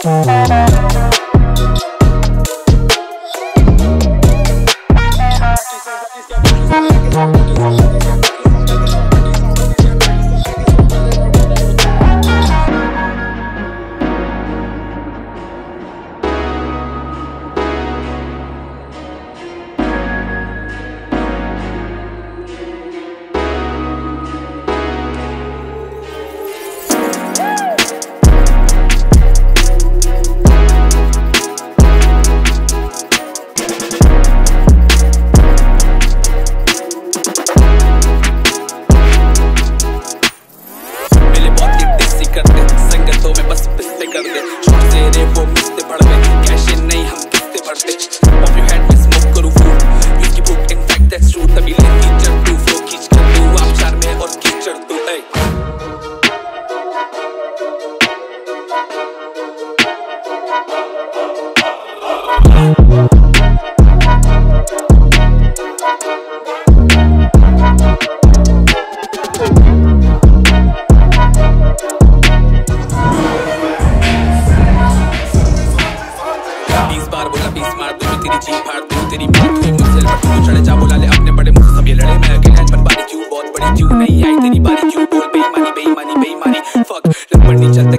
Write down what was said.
तेरी जीभ फाड़ दूं, तेरी बात हुई मुझसे लपट तू चढ़े जा बुला ले अपने बड़े मुझसे सब ये लड़े मैं अकेला पर बारी क्यों बहुत बड़ी क्यों नहीं आई तेरी बारी क्यों बोल बेईमानी बेईमानी बेईमानी फक लग पड़नी चलते